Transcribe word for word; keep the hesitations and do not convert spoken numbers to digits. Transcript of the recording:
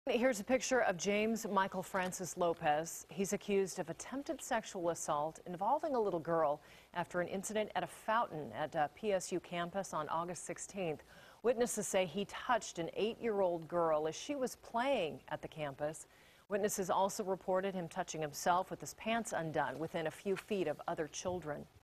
Here's a picture of James Michael Francis Lopez. He's accused of attempted sexual assault involving a little girl after an incident at a fountain at a P S U campus on August sixteenth. Witnesses say he touched an eight-year-old girl as she was playing at the campus. Witnesses also reported him touching himself with his pants undone within a few feet of other children.